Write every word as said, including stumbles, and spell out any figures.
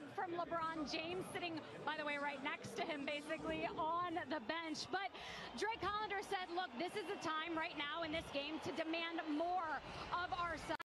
hug from LeBron James, sitting, by the way, right next to him, basically, on the bench. But Drake Hollander said, look, this is the time right now in this game to demand more of our side.